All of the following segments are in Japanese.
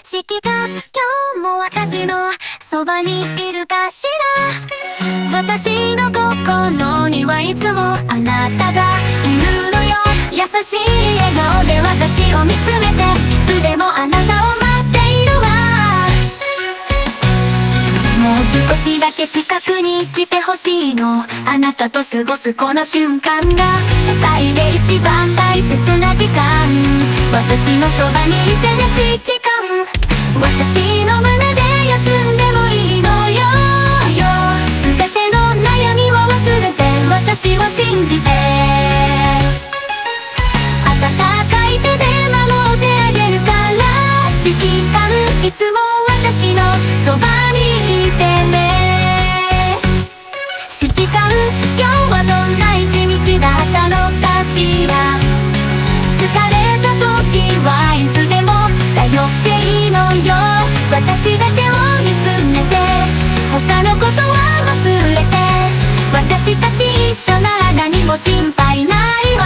指揮官、今日も私のそばにいるかしら。私の心にはいつもあなたがいるのよ。優しい笑顔で私を見つめて、いつでもあなたを待っているわ。もう少しだけ近くに来てほしいの。あなたと過ごすこの瞬間が世界で一番大切な時間。私のそばにいてね、指揮官。私の胸で休んでもいいのよ。すべての悩みを忘れて私を信じて、温かい手で守ってあげるから。指揮官、いつも私のそばにいてね。指揮官、今日はどんな一日だったのかしら。疲れた時はいつでも頼っていいのよ。私だけを見つめて、他のことは忘れて、私たち一緒なら何も心配ないわ。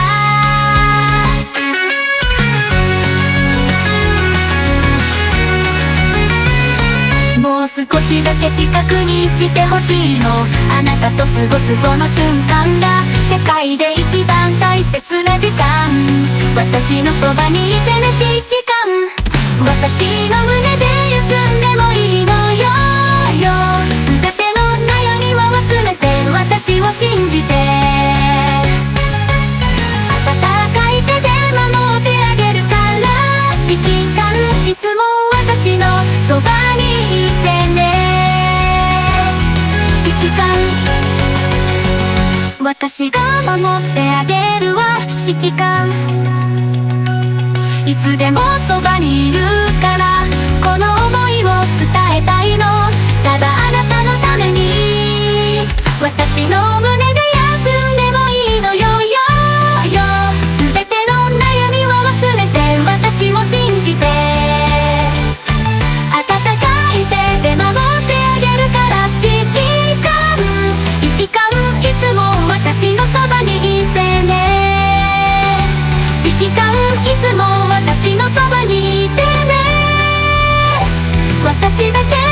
もう少しだけ近くに来てほしいの。あなたと過ごすこの瞬間が世界で一番大切な時間。私のそばにいてね、指揮官。私の胸で休んでもいいのよ。すべての悩みを忘れて私を信じて、温かい手で守ってあげるから。指揮官、いつも私のそばにいてね。指揮官、私が守ってあげるわ。指揮官、いつでもそばにいるから。この想いを伝えたいの。ただあなたのために私の胸で休んでもいいのよ。すべての悩みを忘れて私を信じて、温かい手で守ってあげるから。指揮官、指揮官、いつも私のそばにいてね。指揮官、いつも私のそばにいてね。私だけ